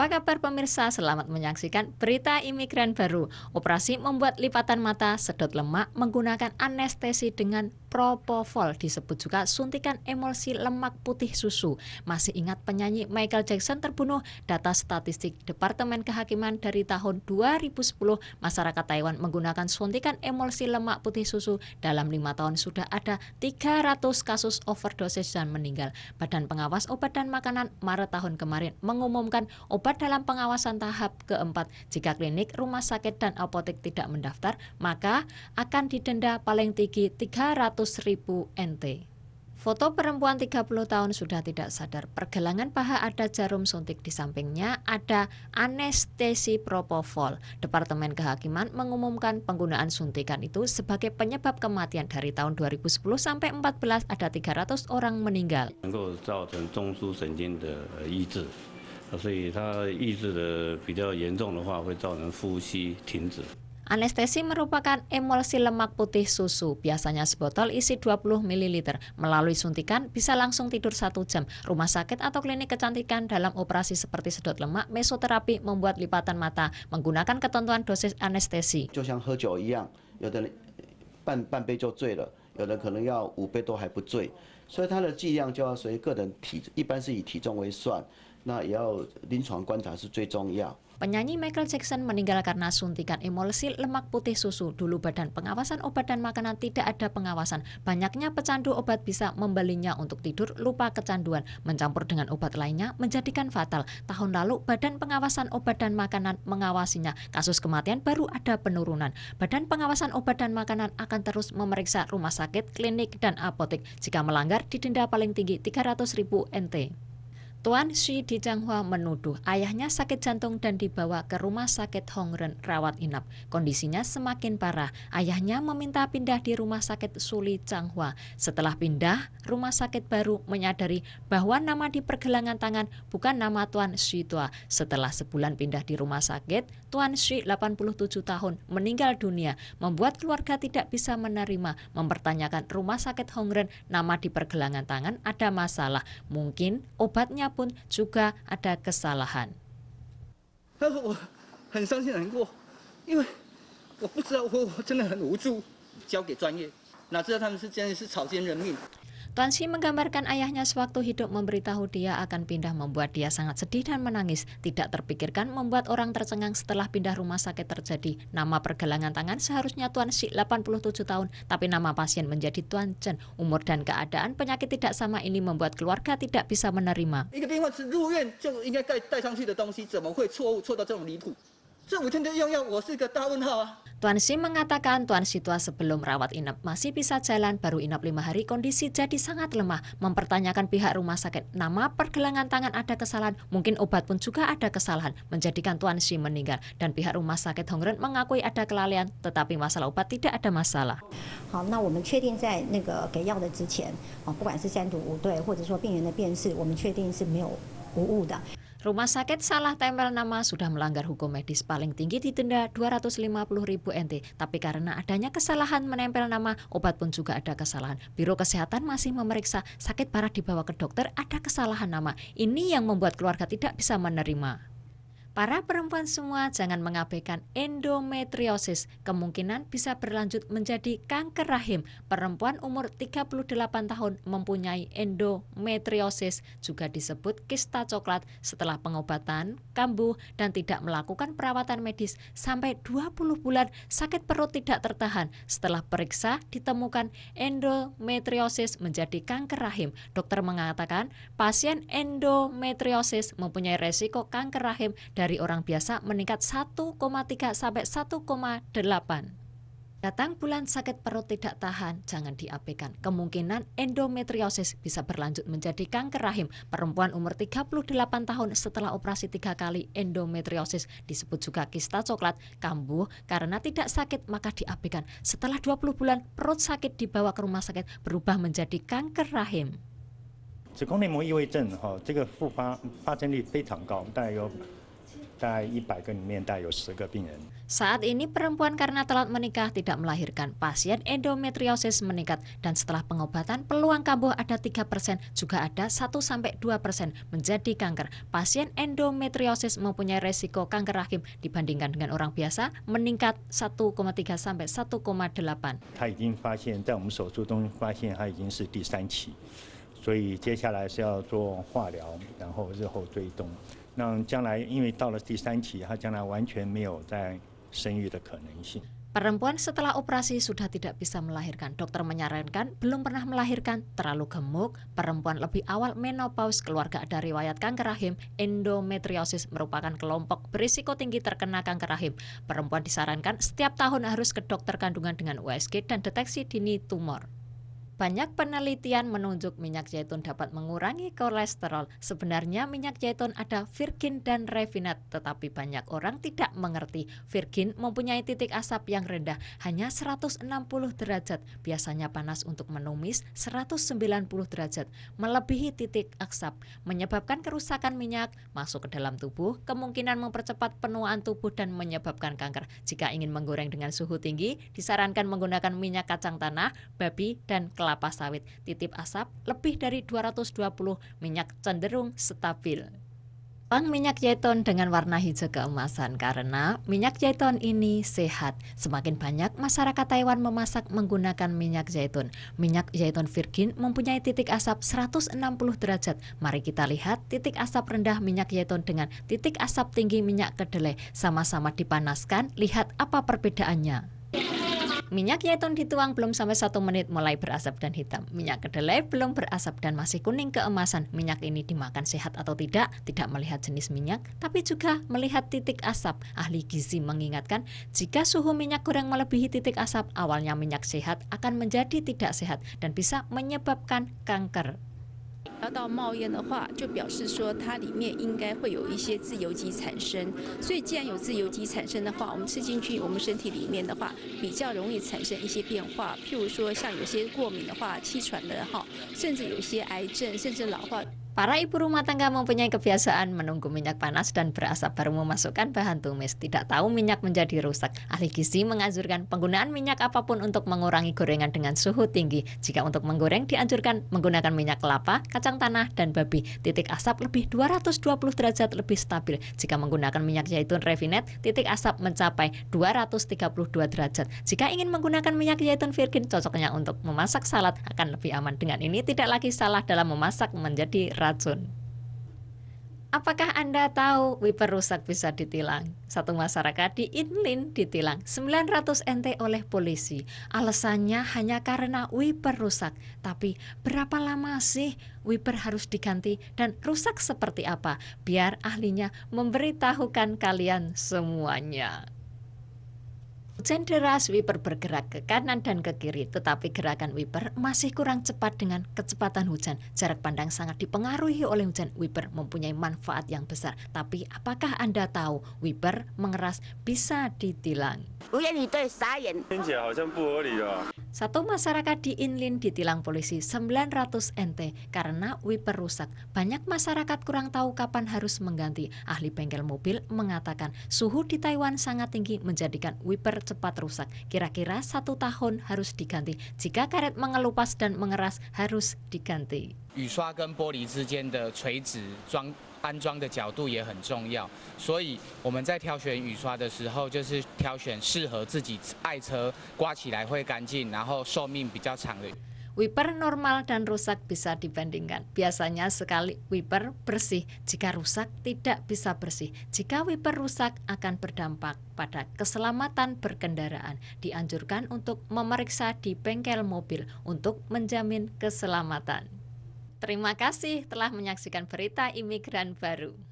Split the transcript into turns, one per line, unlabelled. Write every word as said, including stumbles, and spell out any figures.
Apa kabar pemirsa? Selamat menyaksikan berita imigran baru. Operasi membuat lipatan mata, sedot lemak menggunakan anestesi dengan propofol, disebut juga suntikan emulsi lemak putih susu. Masih ingat penyanyi Michael Jackson terbunuh? Data statistik Departemen Kehakiman dari tahun dua ribu sepuluh, masyarakat Taiwan menggunakan suntikan emulsi lemak putih susu. Dalam lima tahun sudah ada tiga ratus kasus overdosis dan meninggal. Badan Pengawas Obat dan Makanan Maret tahun kemarin mengumumkan obat dalam pengawasan tahap keempat. Jika klinik, rumah sakit, dan apotek tidak mendaftar, maka akan didenda paling tinggi tiga ratus ribu N T. Foto perempuan tiga puluh tahun sudah tidak sadar. Pergelangan paha ada jarum suntik, di sampingnya ada anestesi propofol. Departemen Kehakiman mengumumkan penggunaan suntikan itu sebagai penyebab kematian. Dari tahun dua ribu sepuluh sampai empat belas ada tiga ratus orang meninggal.
所以它抑制的比较严重的话，会造成呼吸停止。
Anestesi merupakan emulsi lemak putih susu, biasanya sebotol isi dua puluh mililiter. Melalui suntikan bisa langsung tidur satu jam. Rumah sakit atau klinik kecantikan dalam operasi seperti sedot lemak, mesoterapi, membuat lipatan mata menggunakan ketentuan dosis anestesi.
就像喝酒一样，有的人半半杯就醉了，有的可能要五杯都还不醉，所以它的剂量就要随个人体，一般是以体重为算。 那也要临床观察是最重要。
Penyanyi Michael Jackson meninggal karena suntikan emulsi lemak putih susu. Dulu Badan Pengawasan Obat dan Makanan tidak ada pengawasan. Banyaknya pecandu obat bisa membelinya untuk tidur, lupa kecanduan. Mencampur dengan obat lainnya menjadikan fatal. Tahun lalu Badan Pengawasan Obat dan Makanan mengawasinya. Kasus kematian baru ada penurunan. Badan Pengawasan Obat dan Makanan akan terus memeriksa rumah sakit, klinik, dan apotek. Jika melanggar, didenda paling tinggi tiga ratus ribu N T. Tuan Shi di Changhua menuduh ayahnya sakit jantung dan dibawa ke rumah sakit Hongren rawat inap. Kondisinya semakin parah. Ayahnya meminta pindah di rumah sakit Suli Changhua. Setelah pindah, rumah sakit baru menyadari bahwa nama di pergelangan tangan bukan nama Tuan Shi tua. Setelah sebulan pindah di rumah sakit, Tuan Shi delapan puluh tujuh tahun meninggal dunia, membuat keluarga tidak bisa menerima, mempertanyakan rumah sakit Hongren nama di pergelangan tangan ada masalah. Mungkin obatnya pun juga ada kesalahan.
但是我很伤心难过，因为我不知道，我我真的很无助，交给专业，哪知道他们是真的是草菅人命。
Tuan Shi menggambarkan ayahnya sewaktu hidup memberitahu dia akan pindah, membuat dia sangat sedih dan menangis. Tidak terpikirkan membuat orang tercengang setelah pindah rumah sakit terjadi. Nama pergelangan tangan seharusnya Tuan Shi delapan puluh tujuh tahun, tapi nama pasien menjadi Tuan Chen. Umur dan keadaan penyakit tidak sama ini membuat keluarga tidak bisa menerima.
一个病患是入院就应该带带上去的东西，怎么会错误错到这种离谱？这五天的用药，我是个大问号啊！
Tuan Shi mengatakan Tuan Shi tua sebelum rawat inap masih bisa jalan, baru inap lima hari kondisi jadi sangat lemah. Mempertanyakan pihak rumah sakit, nama pergelangan tangan ada kesalahan, mungkin obat pun juga ada kesalahan, menjadikan Tuan Shi meninggal. Dan pihak rumah sakit Hongren mengakui ada kelalaian, tetapi masalah obat tidak ada masalah.
好，那我们确定在那个给药的之前，啊，不管是三毒五对，或者说病人的辨识，我们确定是没有无误的。
Rumah sakit salah tempel nama sudah melanggar hukum medis, paling tinggi didenda dua ratus lima puluh ribu N T. Tapi karena adanya kesalahan menempel nama, obat pun juga ada kesalahan. Biro Kesehatan masih memeriksa, sakit parah dibawa ke dokter, ada kesalahan nama. Ini yang membuat keluarga tidak bisa menerima. Para perempuan semua jangan mengabaikan endometriosis. Kemungkinan bisa berlanjut menjadi kanker rahim. Perempuan umur tiga puluh delapan tahun mempunyai endometriosis, juga disebut kista coklat, setelah pengobatan, kambuh, dan tidak melakukan perawatan medis sampai dua puluh bulan. Sakit perut tidak tertahan. Setelah periksa ditemukan endometriosis menjadi kanker rahim. Dokter mengatakan pasien endometriosis mempunyai resiko kanker rahim dari orang biasa meningkat satu koma tiga sampai satu koma delapan. Datang bulan sakit perut tidak tahan, jangan diabaikan. Kemungkinan endometriosis bisa berlanjut menjadi kanker rahim. Perempuan umur tiga puluh delapan tahun setelah operasi tiga kali endometriosis, disebut juga kista coklat, kambuh karena tidak sakit maka diabaikan. Setelah dua puluh bulan perut sakit dibawa ke rumah sakit berubah menjadi kanker rahim.
子宫内膜异位症哈，这个复发发生率非常高，大概有大概一百个里面大概有十个病人。
Saat ini perempuan karena telat menikah tidak melahirkan, pasien endometriosis meningkat, dan setelah pengobatan peluang kambuh ada tiga persen, juga ada satu sampai dua persen menjadi kanker. Pasien endometriosis mempunyai resiko kanker rahim dibandingkan dengan orang biasa meningkat satu koma tiga sampai satu koma delapan.
他已经发现，在我们手术中发现他已经是第三期，所以接下来是要做化疗，然后日后追踪。那将来因为到了第三期，他将来完全没有在 生育的可能性。
Perempuan setelah operasi sudah tidak bisa melahirkan. Dokter menyarankan belum pernah melahirkan, terlalu gemuk, perempuan lebih awal menopause, keluarga ada riwayat kanker rahim, endometriosis merupakan kelompok berisiko tinggi terkena kanker rahim. Perempuan disarankan setiap tahun harus ke dokter kandungan dengan U S G dan deteksi dini tumor. Banyak penelitian menunjuk minyak zaitun dapat mengurangi kolesterol. Sebenarnya minyak zaitun ada virgin dan refinat, tetapi banyak orang tidak mengerti. Virgin mempunyai titik asap yang rendah, hanya seratus enam puluh derajat. Biasanya panas untuk menumis seratus sembilan puluh derajat, melebihi titik asap, menyebabkan kerusakan minyak masuk ke dalam tubuh, kemungkinan mempercepat penuaan tubuh dan menyebabkan kanker. Jika ingin menggoreng dengan suhu tinggi, disarankan menggunakan minyak kacang tanah, babi, dan kelapa. Kelapa sawit. Titip asap lebih dari dua ratus dua puluh, minyak cenderung stabil. Bang minyak zaitun dengan warna hijau keemasan karena minyak zaitun ini sehat. Semakin banyak masyarakat Taiwan memasak menggunakan minyak zaitun. Minyak zaitun virgin mempunyai titik asap seratus enam puluh derajat. Mari kita lihat titik asap rendah minyak zaitun dengan titik asap tinggi minyak kedelai. Sama-sama dipanaskan, lihat apa perbedaannya. Minyak zaitun dituang belum sampai satu menit mulai berasap dan hitam. Minyak kedelai belum berasap dan masih kuning keemasan. Minyak ini dimakan sehat atau tidak, tidak melihat jenis minyak, tapi juga melihat titik asap. Ahli gizi mengingatkan, jika suhu minyak goreng melebihi titik asap, awalnya minyak sehat akan menjadi tidak sehat dan bisa menyebabkan kanker.
要到冒烟的话，就表示说它里面应该会有一些自由基产生。所以既然有自由基产生的话，我们吃进去我们身体里面的话，比较容易产生一些变化。譬如说像有些过敏的话、气喘的哈，甚至有些癌症，甚至老化。
Para ibu rumah tangga mempunyai kebiasaan menunggu minyak panas dan berasap baru memasukkan bahan tumis. Tidak tahu minyak menjadi rusak. Ahli gizi menganjurkan penggunaan minyak apapun untuk mengurangi gorengan dengan suhu tinggi. Jika untuk menggoreng dianjurkan menggunakan minyak kelapa, kacang tanah, dan babi. Titik asap lebih dua ratus dua puluh derajat lebih stabil. Jika menggunakan minyak zaitun refinat, titik asap mencapai dua ratus tiga puluh dua derajat. Jika ingin menggunakan minyak zaitun virgin, cocoknya untuk memasak salad akan lebih aman. Dengan ini tidak lagi salah dalam memasak menjadi racun. Apakah Anda tahu wiper rusak bisa ditilang? Satu masyarakat di Inlin ditilang sembilan ratus N T oleh polisi. Alasannya hanya karena wiper rusak. Tapi berapa lama sih wiper harus diganti dan rusak seperti apa? Biar ahlinya memberitahukan kalian semuanya. Hujan deras, wiper bergerak ke kanan dan ke kiri, tetapi gerakan wiper masih kurang cepat dengan kecepatan hujan. Jarak pandang sangat dipengaruhi oleh hujan. Wiper mempunyai manfaat yang besar. Tapi apakah Anda tahu wiper mengeras bisa ditilang? Satu masyarakat di Inlin ditilang polisi sembilan ratus N T karena wiper rusak. Banyak masyarakat kurang tahu kapan harus mengganti. Ahli bengkel mobil mengatakan suhu di Taiwan sangat tinggi menjadikan wiper cepat rusak. Kira-kira satu tahun harus diganti. Jika karet mengelupas dan mengeras harus diganti.
雨刷跟玻璃之间的垂直装安装的角度也很重要，所以我们在挑选雨刷的时候，就是挑选适合自己爱车、刮起来会干净，然后寿命比较长的。
Wiper normal dan rusak bisa dibandingkan. Biasanya sekali wiper bersih, jika rusak tidak bisa bersih. Jika wiper rusak akan berdampak pada keselamatan berkendaraan. Dianjurkan untuk memeriksa di bengkel mobil untuk menjamin keselamatan. Terima kasih telah menyaksikan berita imigran baru.